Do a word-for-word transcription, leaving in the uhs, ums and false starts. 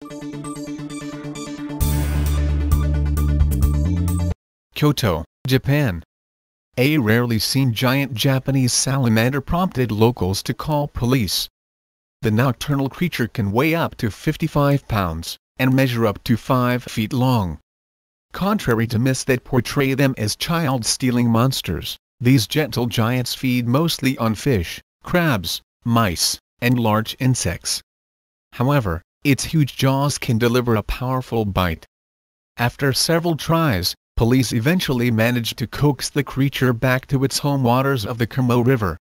Kyoto, Japan. A rarely seen giant Japanese salamander prompted locals to call police. The nocturnal creature can weigh up to fifty-five pounds, and measure up to five feet long. Contrary to myths that portray them as child-stealing monsters, these gentle giants feed mostly on fish, crabs, mice, and large insects. However, its huge jaws can deliver a powerful bite. After several tries, police eventually managed to coax the creature back to its home waters of the Kyoto River.